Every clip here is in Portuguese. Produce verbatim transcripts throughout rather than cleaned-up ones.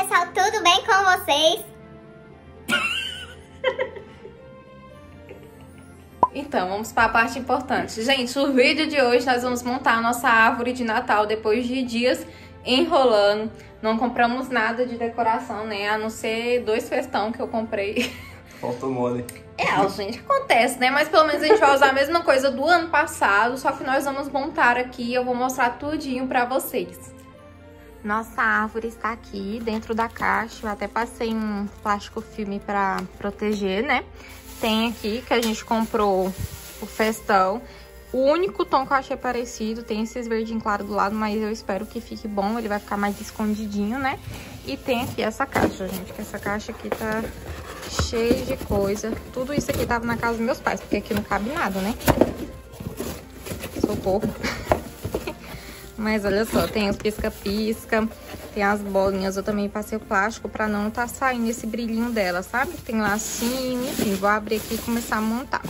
pessoal, tudo bem com vocês? Então, vamos para a parte importante. Gente, o vídeo de hoje nós vamos montar a nossa árvore de Natal depois de dias enrolando. Não compramos nada de decoração, né? A não ser dois festão que eu comprei. Faltou mole. É, gente, acontece, né? Mas pelo menos a gente vai usar a mesma coisa do ano passado, só que nós vamos montar aqui e eu vou mostrar tudinho pra vocês. Nossa árvore está aqui dentro da caixa. Eu até passei um plástico filme pra proteger, né? Tem aqui que a gente comprou o festão. O único tom que eu achei parecido, tem esses verdinhos claros do lado, mas eu espero que fique bom, ele vai ficar mais escondidinho, né? E tem aqui essa caixa, gente, que essa caixa aqui tá cheia de coisa. Tudo isso aqui tava na casa dos meus pais, porque aqui não cabe nada, né? Socorro. Mas olha só, tem os pisca-pisca, tem as bolinhas, eu também passei o plástico pra não tá saindo esse brilhinho dela, sabe? Tem lacinho, enfim, vou abrir aqui e começar a montar.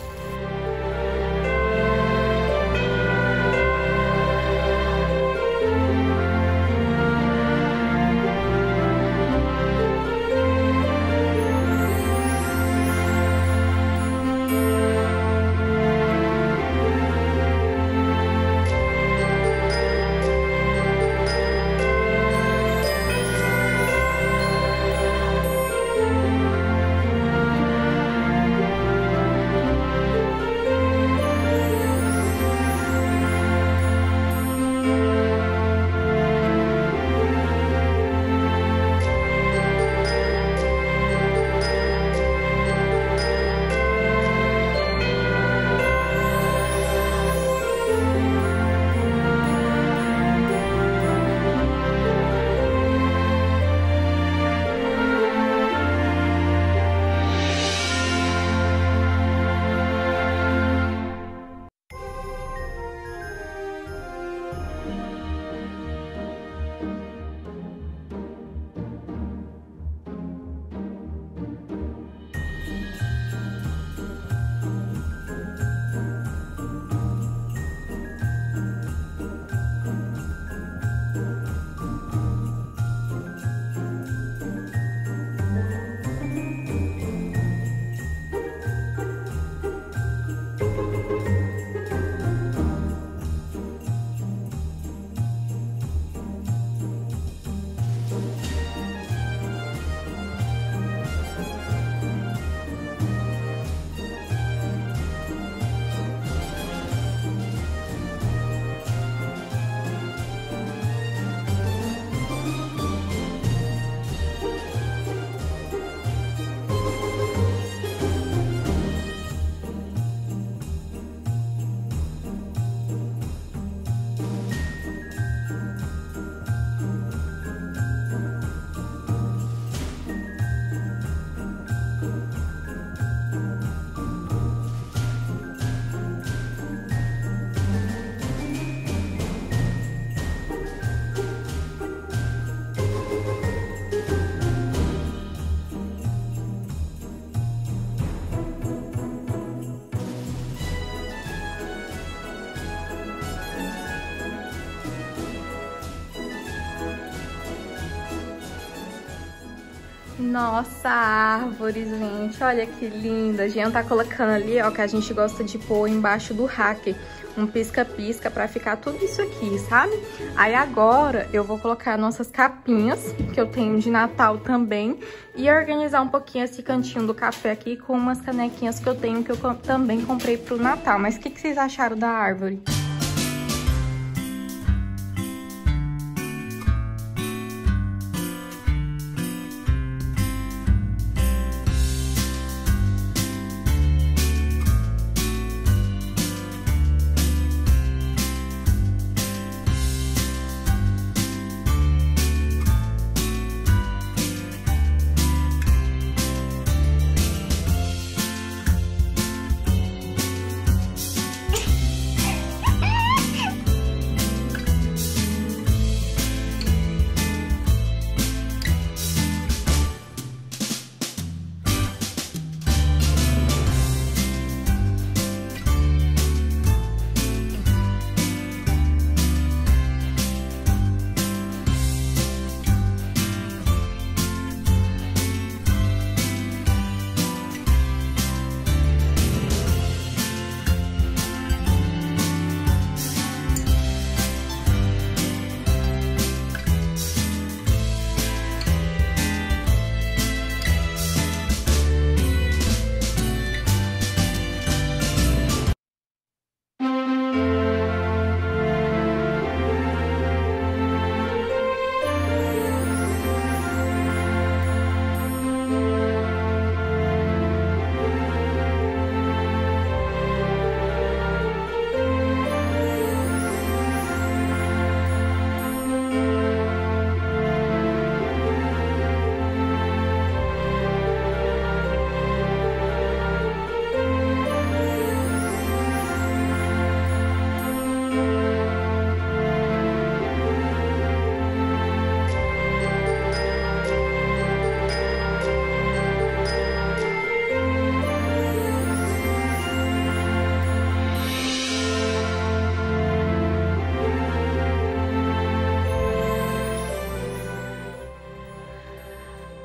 Nossa árvore, gente, olha que linda. A Jean tá colocando ali, ó, que a gente gosta de pôr embaixo do rack um pisca-pisca pra ficar tudo isso aqui, sabe? Aí agora eu vou colocar nossas capinhas, que eu tenho de Natal também, e organizar um pouquinho esse cantinho do café aqui com umas canequinhas que eu tenho, que eu também comprei pro Natal. Mas o que que vocês acharam da árvore?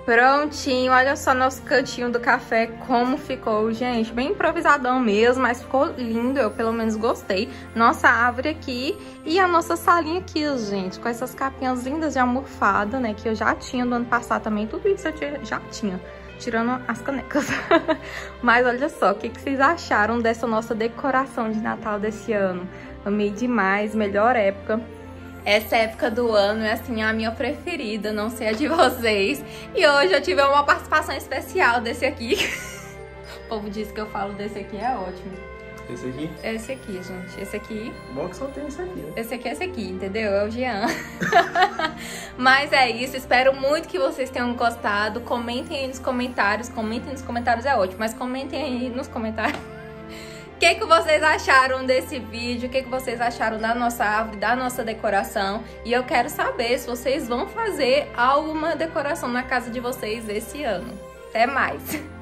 Prontinho, olha só nosso cantinho do café como ficou, gente. Bem improvisadão mesmo, mas ficou lindo, eu pelo menos gostei. Nossa árvore aqui e a nossa salinha aqui, gente, com essas capinhas lindas de almofada, né, que eu já tinha do ano passado também. Tudo isso eu já tinha, tirando as canecas. Mas olha só, o que, que vocês acharam dessa nossa decoração de Natal desse ano? Amei demais, melhor época. Essa época do ano é, assim, a minha preferida, não sei a de vocês. E hoje eu tive uma participação especial desse aqui. O povo disse que eu falo desse aqui, é ótimo. Esse aqui? Esse aqui, gente. Esse aqui. Bom que só tem esse aqui, né? Esse aqui é esse aqui, entendeu? É o Jean. Mas é isso, espero muito que vocês tenham gostado. Comentem aí nos comentários. Comentem nos comentários é ótimo, mas comentem aí nos comentários o que, que vocês acharam desse vídeo, o que, que vocês acharam da nossa árvore, da nossa decoração. E eu quero saber se vocês vão fazer alguma decoração na casa de vocês esse ano. Até mais!